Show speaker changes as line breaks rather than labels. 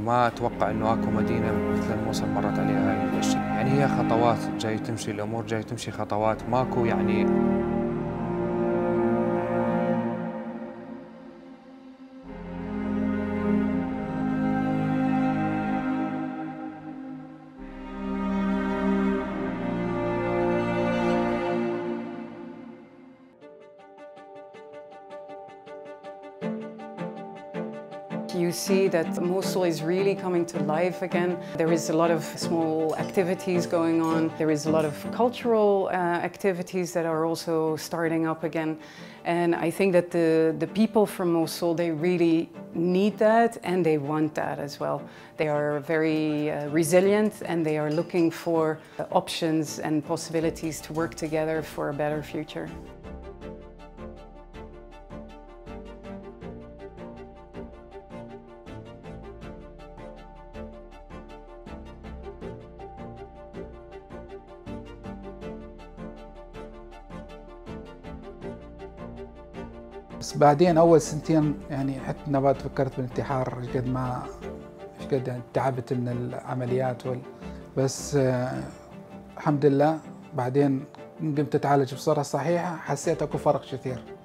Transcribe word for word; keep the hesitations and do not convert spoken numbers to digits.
ما أتوقع إنه أكو مدينة مثل الموصل مرت عليها هاي الأشياء، يعني هي خطوات جاي تمشي الأمور، جاي تمشي خطوات، ماكو يعني.
You see that Mosul is really coming to life again. There is a lot of small activities going on. There is a lot of cultural uh, activities that are also starting up again. And I think that the, the people from Mosul, they really need that and they want that as well. They are very uh, resilient and they are looking for uh, options and possibilities to work together for a better future.
بس بعدين أول سنتين يعني حتى نبات فكرت بالانتحار، ايش قد ما ايش قد يعني تعبت من العمليات وال... بس آه الحمد لله بعدين قمت أتعالج بصورة صحيحة، حسيت أكو فرق كثير.